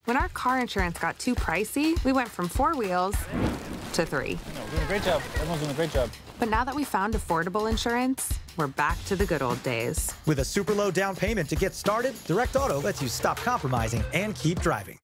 When our car insurance got too pricey, we went from 4 wheels to 3. We're doing a great job. Everyone's doing a great job. But now that we found affordable insurance, we're back to the good old days. With a super low down payment to get started, Direct Auto lets you stop compromising and keep driving.